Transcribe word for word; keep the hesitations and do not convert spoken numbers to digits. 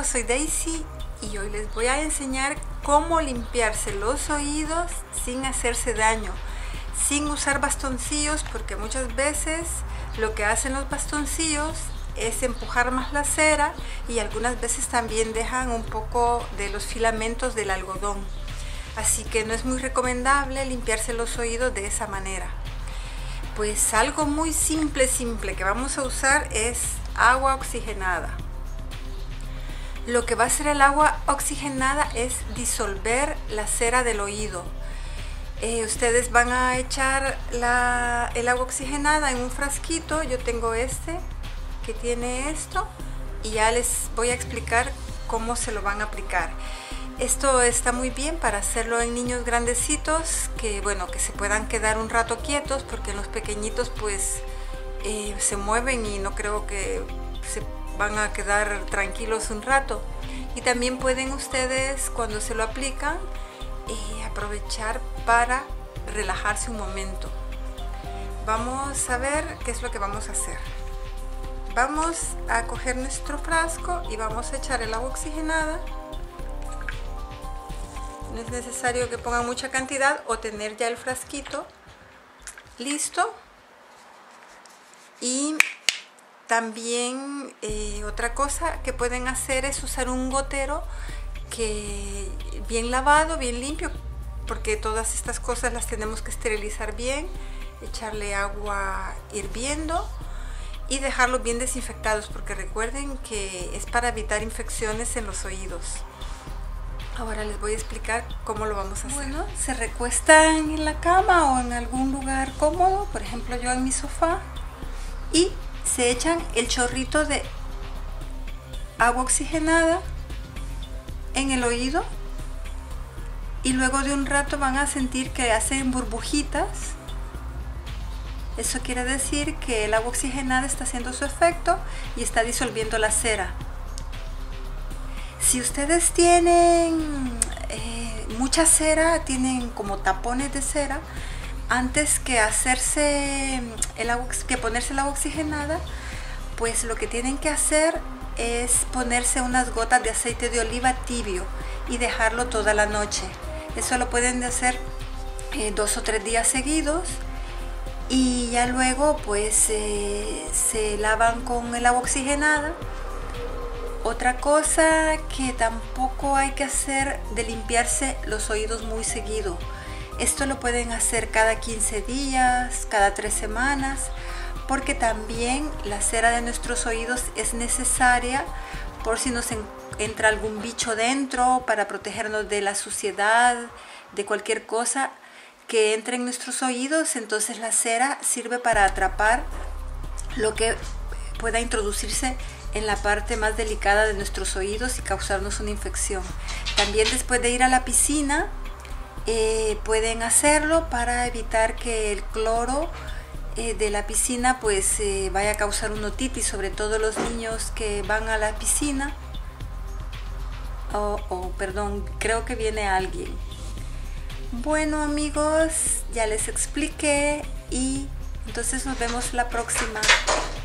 soy Daisy y hoy les voy a enseñar cómo limpiarse los oídos sin hacerse daño, sin usar bastoncillos, porque muchas veces lo que hacen los bastoncillos es empujar más la cera y algunas veces también dejan un poco de los filamentos del algodón. Así que no es muy recomendable limpiarse los oídos de esa manera. Pues algo muy simple, simple que vamos a usar es agua oxigenada. Lo que va a hacer el agua oxigenada es disolver la cera del oído. Eh, ustedes van a echar la, el agua oxigenada en un frasquito. Yo tengo este que tiene esto y ya les voy a explicar cómo se lo van a aplicar. Esto está muy bien para hacerlo en niños grandecitos que, bueno, que se puedan quedar un rato quietos, porque los pequeñitos pues eh, se mueven y no creo que se van a quedar tranquilos un rato. Y también pueden ustedes, cuando se lo aplican, eh, aprovechar para relajarse un momento. Vamos a ver qué es lo que vamos a hacer. Vamos a coger nuestro frasco y vamos a echar el agua oxigenada. No es necesario que pongan mucha cantidad o tener ya el frasquito listo. Y también eh, otra cosa que pueden hacer es usar un gotero que bien lavado, bien limpio, porque todas estas cosas las tenemos que esterilizar bien, echarle agua hirviendo y dejarlos bien desinfectados, porque recuerden que es para evitar infecciones en los oídos. Ahora les voy a explicar cómo lo vamos a hacer. Bueno, se recuestan en la cama o en algún lugar cómodo, por ejemplo yo en mi sofá, y se echan el chorrito de agua oxigenada en el oído y luego de un rato van a sentir que hacen burbujitas. Eso quiere decir que el agua oxigenada está haciendo su efecto y está disolviendo la cera. Si ustedes tienen eh, mucha cera, tienen como tapones de cera, antes que hacerse el agua, que ponerse el agua oxigenada, pues lo que tienen que hacer es ponerse unas gotas de aceite de oliva tibio y dejarlo toda la noche. Eso lo pueden hacer eh, dos o tres días seguidos y ya luego pues eh, se lavan con el agua oxigenada. Otra cosa que tampoco hay que hacer de limpiarse los oídos muy seguido. Esto lo pueden hacer cada quince días, cada tres semanas, porque también la cera de nuestros oídos es necesaria por si nos entra algún bicho dentro, para protegernos de la suciedad, de cualquier cosa que entre en nuestros oídos. Entonces la cera sirve para atrapar lo que pueda introducirse en la parte más delicada de nuestros oídos y causarnos una infección. También después de ir a la piscina, Eh, pueden hacerlo para evitar que el cloro eh, de la piscina pues eh, vaya a causar una otitis, sobre todo los niños que van a la piscina. Oh, oh, perdón, creo que viene alguien. Bueno amigos, ya les expliqué y entonces nos vemos la próxima.